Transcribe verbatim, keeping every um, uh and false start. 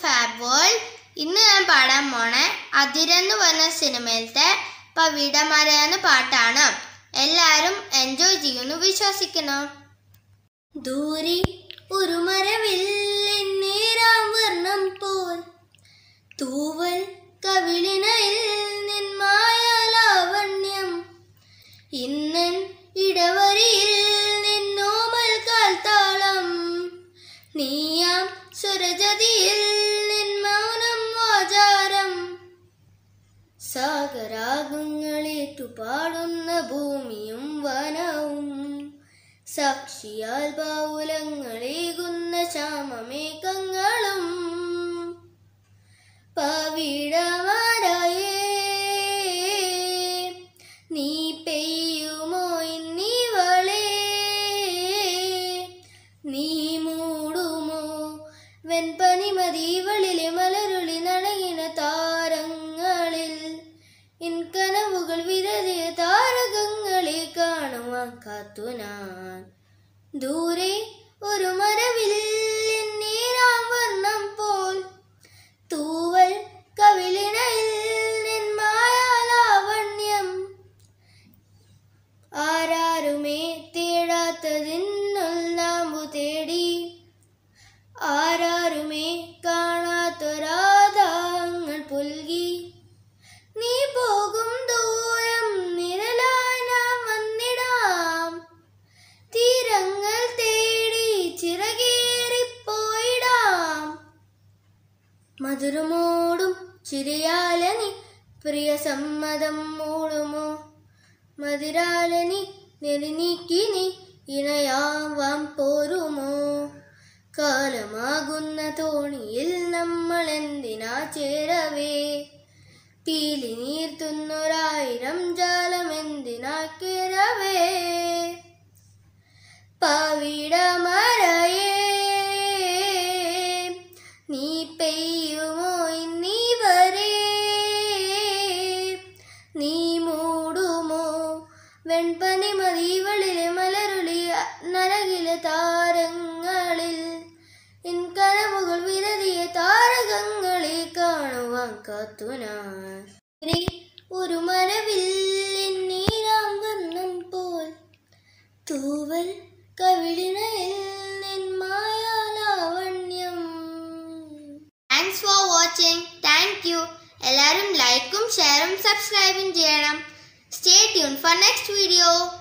Fab world. ഇന്ന് ഞാൻ പാടാൻ പോണേ അതിരെന്ന് പറഞ്ഞ സിനിമയിലത്തെ പവിടമര എന്ന പാട്ടാണ്. എല്ലാവരും എൻജോയ് ചെയ്യുന്നു വിശ്വസിക്കുന്നു. ദൂരെ ഒരു മരവില്ലിൻ നീരാം വർണ്ണം പോൽ തൂവൽ കവിളിനയിൽ നിൻ മായാലാവണ്യം ഇന്നൻ ഇടവരിയിൽ നിന്നോമൽ കാൽത്താളം നീയാം സ്വരജതിയിൽ നിൻ മൗനം വാചാരം സാഗരാഗങ്ങളേറ്റു പാടുന്ന ഭൂമിയും വനവും സാക്ഷിയാൽ ബാവുലങ്ങളേകുന്ന ശ്യാമമേഘങ്ങളും പവിടമരയേ നീ പെയ്യുമോ ഇന്നിവളേ നീ മൂടുമോ വെൺപനിമതിവളിലെ മലരുളി നനകിന താരങ്ങളിൽ ഇൻ കനവുകൾ വിരതിയ താരകങ്ങളെ കാണുവാൻ കാത്തു ഞാൻ. ദൂരെ ഒരു മരവില്ലിൻ നീരാം വർണ്ണം പോൽ തൂവൽ കവിളിനയിൽ നിൻ മായാലാവണ്യം ആരാരുമേ തേടാത്തതിന്നുൾ നാമ്പു തേടി ആരാരുമേ കാണാത്തൊരാധാങ്ങൾ പുൽകി നീ പോകും ദൂരം നിഴലായി നാം വന്നിടാം തീരങ്ങൾ തേടി ചിറകേറിപ്പോയിടാം മധുരമോടും ചിരിയാലനി പ്രിയ സമ്മതം മൂടുമോ മധുരാലനി നെരിനീക്കി നീ ഇണയാവാൻ പോരുമോ കാലമാകുന്ന തോണിയിൽ നമ്മൾ എന്തിനാ ചേരവേ പീലി നീർത്തുന്നൊരായിരം ജാലം എന്തിനാ കേരവേ പവിടമരയേ നീ പെയ്യുമോ ഇന്നിവരേ നീ മൂടുമോ വെൺപനിമതിവളിലെ മലരുളി നരകിലെ താരങ്ങളിൽ ഇൻ കനവുകൾ വിരതിയ താരകങ്ങളെ കാണുവാൻ കാത്തു ഞാൻ. ഒരു മരവില്ലിൻ നീരാം വർണ്ണം പോൽ തൂവൽ കവിളിനയിൽ നിൻ മായാലാവണ്യം. Thanks for watching. Thank you. എല്ലാവരും ലൈക്കും ഷെയറും സബ്സ്ക്രൈബും ചെയ്യണം. Stay tune for next video.